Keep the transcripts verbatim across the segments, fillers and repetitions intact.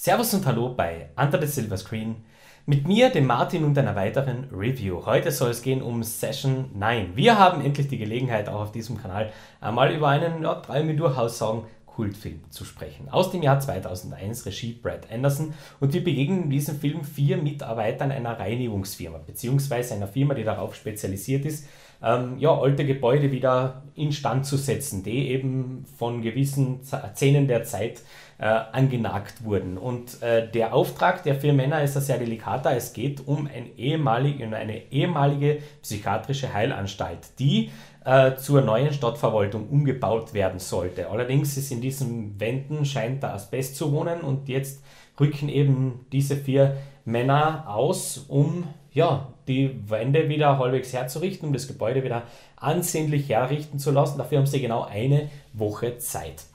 Servus und Hallo bei Under the Silver Screen. Mit mir, dem Martin und einer weiteren Review. Heute soll es gehen um Session neun. Wir haben endlich die Gelegenheit, auch auf diesem Kanal einmal über einen, ja, drei mir durchaus sagen, Kultfilm zu sprechen. Aus dem Jahr zweitausendeins, Regie Brad Anderson, und wir begegnen in diesem Film vier Mitarbeitern einer Reinigungsfirma, beziehungsweise einer Firma, die darauf spezialisiert ist, ähm, ja, alte Gebäude wieder instand zu setzen, die eben von gewissen Szenen der Zeit äh, angenagt wurden. Und äh, der Auftrag der vier Männer ist ein sehr delikater. Es geht um ein ehemalige, eine ehemalige psychiatrische Heilanstalt, die äh, zur neuen Stadtverwaltung umgebaut werden sollte. Allerdings ist in diesen Wänden scheint der Asbest zu wohnen, und jetzt rücken eben diese vier Männer aus, um ja, die Wände wieder halbwegs herzurichten, um das Gebäude wieder ansehnlich herrichten zu lassen. Dafür haben sie genau eine Woche Zeit.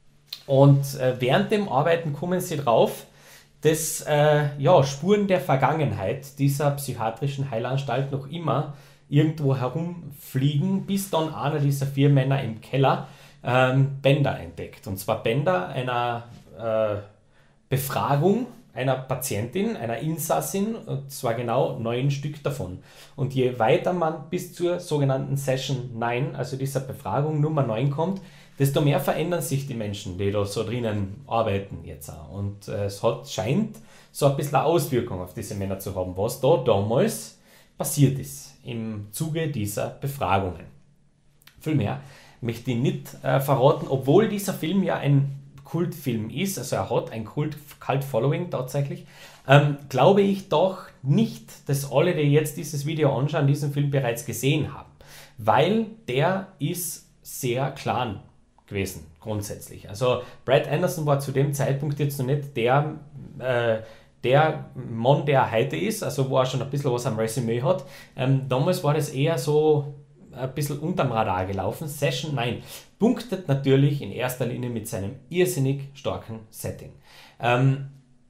Und äh, während dem Arbeiten kommen sie drauf, dass äh, ja, Spuren der Vergangenheit dieser psychiatrischen Heilanstalt noch immer irgendwo herumfliegen, bis dann einer dieser vier Männer im Keller ähm, Bänder entdeckt. Und zwar Bänder einer äh, Befragung einer Patientin, einer Insassin, und zwar genau neun Stück davon. Und je weiter man bis zur sogenannten Session neun, also dieser Befragung Nummer neun kommt, desto mehr verändern sich die Menschen, die da so drinnen arbeiten jetzt auch. Und äh, es hat, scheint so ein bisschen eine Auswirkung auf diese Männer zu haben, was da damals passiert ist im Zuge dieser Befragungen. Viel mehr möchte ich nicht äh, verraten, obwohl dieser Film ja ein Kultfilm ist, also er hat ein Kult-Following tatsächlich, ähm, glaube ich doch nicht, dass alle, die jetzt dieses Video anschauen, diesen Film bereits gesehen haben, weil der ist sehr klar gewesen, grundsätzlich. Also Brad Anderson war zu dem Zeitpunkt jetzt noch nicht der, äh, der Mann, der heute ist, also wo er schon ein bisschen was am Resümee hat. Ähm, damals war das eher so ein bisschen unterm Radar gelaufen. Session neun punktet natürlich in erster Linie mit seinem irrsinnig starken Setting. Ähm,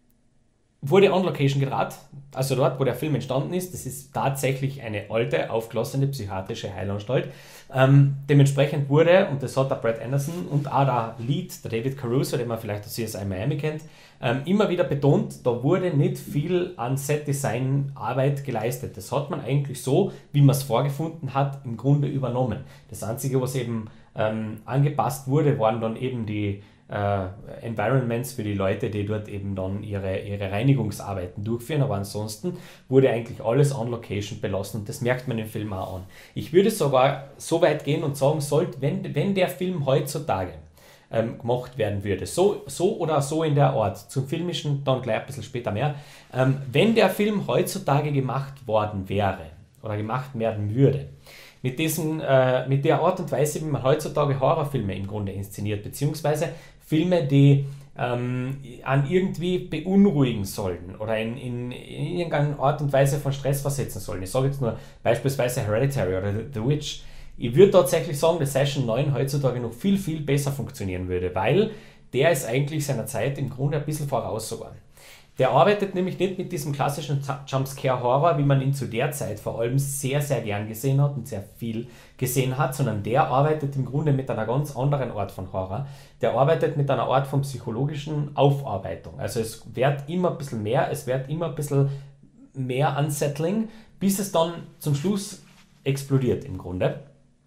wurde on Location gedreht, also dort, wo der Film entstanden ist. Das ist tatsächlich eine alte, aufgelassene psychiatrische Heilanstalt. Ähm, dementsprechend wurde, und das hat der Brad Anderson und auch der Lead, der David Caruso, den man vielleicht aus C S I Miami kennt, ähm, immer wieder betont, da wurde nicht viel an Set-Design-Arbeit geleistet. Das hat man eigentlich so, wie man es vorgefunden hat, im Grunde übernommen. Das Einzige, was eben ähm, angepasst wurde, waren dann eben die äh, Environments für die Leute, die dort eben dann ihre, ihre Reinigungsarbeiten durchführen, aber ansonsten wurde eigentlich alles on Location belassen, und das merkt man im Film auch an. Ich würde sogar so weit gehen und sagen, sollte, wenn, wenn der Film heutzutage ähm, gemacht werden würde, so, so oder so in der Art, zum Filmischen dann gleich ein bisschen später mehr, ähm, wenn der Film heutzutage gemacht worden wäre oder gemacht werden würde, mit, diesen, äh, mit der Art und Weise, wie man heutzutage Horrorfilme im Grunde inszeniert, beziehungsweise Filme, die ähm, an irgendwie beunruhigen sollen oder in, in, in irgendeiner Art und Weise von Stress versetzen sollen. Ich sage jetzt nur beispielsweise Hereditary oder The, The Witch. Ich würde tatsächlich sagen, dass Session neun heutzutage noch viel, viel besser funktionieren würde, weil der ist eigentlich seiner Zeit im Grunde ein bisschen voraus sogar. Der arbeitet nämlich nicht mit diesem klassischen Jumpscare-Horror, wie man ihn zu der Zeit vor allem sehr, sehr gern gesehen hat und sehr viel gesehen hat, sondern der arbeitet im Grunde mit einer ganz anderen Art von Horror. Der arbeitet mit einer Art von psychologischen Aufarbeitung. Also es wird immer ein bisschen mehr, es wird immer ein bisschen mehr unsettling, bis es dann zum Schluss explodiert im Grunde.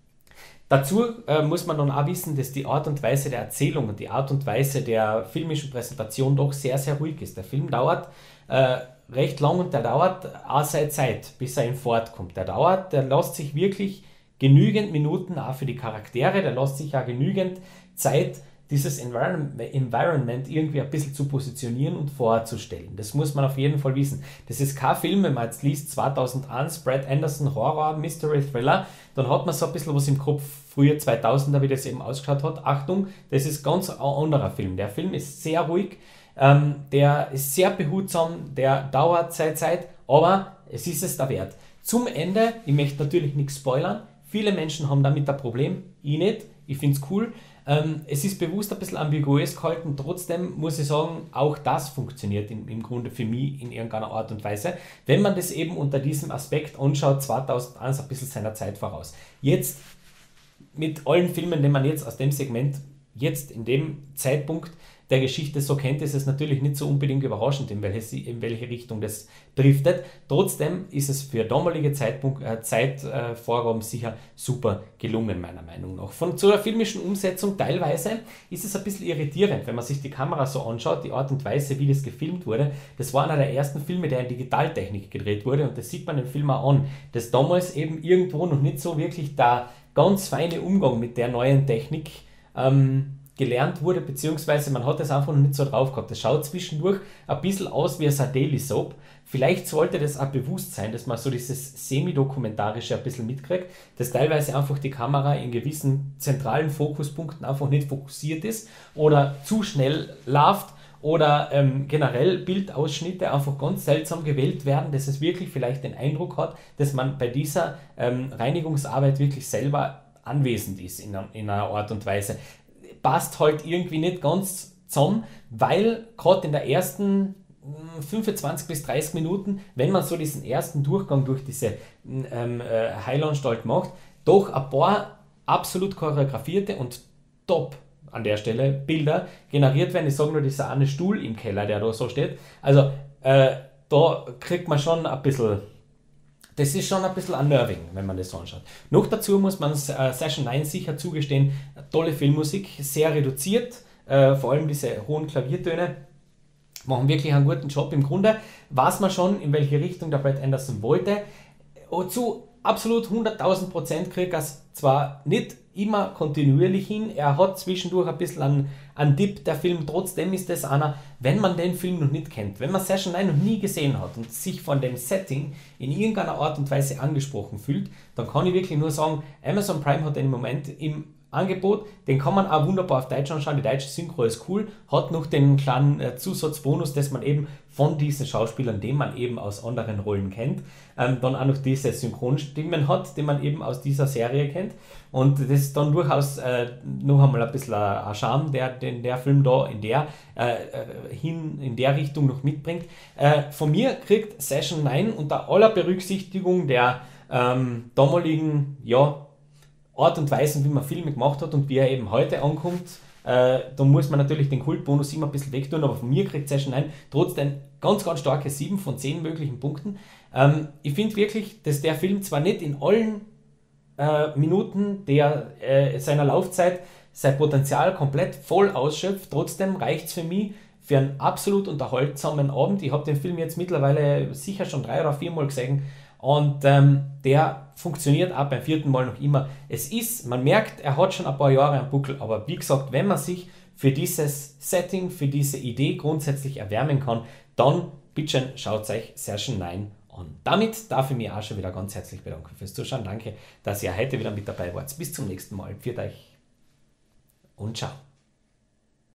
Dazu äh, muss man dann auch wissen, dass die Art und Weise der Erzählung und die Art und Weise der filmischen Präsentation doch sehr, sehr ruhig ist. Der Film dauert äh, recht lang, und der dauert auch seine Zeit, bis er in Fahrt kommt. Der dauert, der lässt sich wirklich genügend Minuten auch für die Charaktere, der lässt sich auch genügend Zeit, dieses Environment irgendwie ein bisschen zu positionieren und vorzustellen. Das muss man auf jeden Fall wissen. Das ist kein Film, wenn man jetzt liest, zweitausendeins, Brad Anderson, Horror, Mystery, Thriller, dann hat man so ein bisschen was im Kopf, früher zweitausender, wie das eben ausgeschaut hat. Achtung, das ist ganz ein anderer Film. Der Film ist sehr ruhig, ähm, der ist sehr behutsam, der dauert seine Zeit, aber es ist es der Wert. Zum Ende, ich möchte natürlich nichts spoilern, viele Menschen haben damit ein Problem, ich nicht, ich finde es cool. Ähm, es ist bewusst ein bisschen ambiguös gehalten, trotzdem muss ich sagen, auch das funktioniert im, im Grunde für mich in irgendeiner Art und Weise, wenn man das eben unter diesem Aspekt anschaut, zweitausendeins ein bisschen seiner Zeit voraus. Jetzt mit allen Filmen, die man jetzt aus dem Segment jetzt in dem Zeitpunkt der Geschichte so kennt, ist es natürlich nicht so unbedingt überraschend, in welche, in welche Richtung das driftet. Trotzdem ist es für damalige Zeitpunkt, äh, Zeitvorgaben sicher super gelungen, meiner Meinung nach. Von zur filmischen Umsetzung teilweise ist es ein bisschen irritierend, wenn man sich die Kamera so anschaut, die Art und Weise, wie das gefilmt wurde. Das war einer der ersten Filme, der in Digitaltechnik gedreht wurde, und das sieht man im Film auch an, dass damals eben irgendwo noch nicht so wirklich der ganz feine Umgang mit der neuen Technik ähm, gelernt wurde, beziehungsweise man hat das einfach noch nicht so drauf gehabt. Das schaut zwischendurch ein bisschen aus wie ein Daily Soap. Vielleicht sollte das auch bewusst sein, dass man so dieses Semi-Dokumentarische ein bisschen mitkriegt, dass teilweise einfach die Kamera in gewissen zentralen Fokuspunkten einfach nicht fokussiert ist oder zu schnell läuft oder ähm, generell Bildausschnitte einfach ganz seltsam gewählt werden, dass es wirklich vielleicht den Eindruck hat, dass man bei dieser ähm, Reinigungsarbeit wirklich selber anwesend ist in, in einer Art und Weise. Passt halt irgendwie nicht ganz zusammen, weil gerade in der ersten fünfundzwanzig bis dreißig Minuten, wenn man so diesen ersten Durchgang durch diese ähm, äh, Heilanstalt macht, doch ein paar absolut choreografierte und top an der Stelle Bilder generiert werden. Ich sage nur dieser eine Stuhl im Keller, der da so steht. Also äh, da kriegt man schon ein bisschen, das ist schon ein bisschen unnerving, wenn man das so anschaut. Noch dazu muss man äh, Session neun sicher zugestehen, tolle Filmmusik, sehr reduziert, äh, vor allem diese hohen Klaviertöne machen wirklich einen guten Job. Im Grunde weiß man schon, in welche Richtung der Brad Anderson wollte. Und zu absolut hunderttausend Prozent kriegt er es zwar nicht immer kontinuierlich hin, er hat zwischendurch ein bisschen einen, einen Dip, der Film. Trotzdem ist das einer, wenn man den Film noch nicht kennt, wenn man Session neun noch nie gesehen hat und sich von dem Setting in irgendeiner Art und Weise angesprochen fühlt, dann kann ich wirklich nur sagen, Amazon Prime hat den im Moment im Angebot, den kann man auch wunderbar auf Deutsch anschauen, die deutsche Synchro ist cool, hat noch den kleinen äh, Zusatzbonus, dass man eben von diesen Schauspielern, den man eben aus anderen Rollen kennt, ähm, dann auch noch diese Synchronstimmen hat, die man eben aus dieser Serie kennt, und das ist dann durchaus äh, noch einmal ein bisschen ein Charme, der, den der Film da in der, äh, hin, in der Richtung noch mitbringt. Äh, von mir kriegt Session neun unter aller Berücksichtigung der ähm, damaligen, ja, Art und Weise, wie man Filme gemacht hat und wie er eben heute ankommt, äh, da muss man natürlich den Kultbonus immer ein bisschen wegtun, aber von mir kriegt Session neun trotzdem ganz, ganz starke sieben von zehn möglichen Punkten. Ähm, ich finde wirklich, dass der Film zwar nicht in allen äh, Minuten der, äh, seiner Laufzeit sein Potenzial komplett voll ausschöpft, trotzdem reicht es für mich für einen absolut unterhaltsamen Abend. Ich habe den Film jetzt mittlerweile sicher schon drei oder vier Mal gesehen, und ähm, der funktioniert auch beim vierten Mal noch immer. Es ist, man merkt, er hat schon ein paar Jahre am Buckel, aber wie gesagt, wenn man sich für dieses Setting, für diese Idee grundsätzlich erwärmen kann, dann bitte schaut euch Session neun an. Damit darf ich mich auch schon wieder ganz herzlich bedanken fürs Zuschauen. Danke, dass ihr heute wieder mit dabei wart. Bis zum nächsten Mal. Pfiat euch und ciao.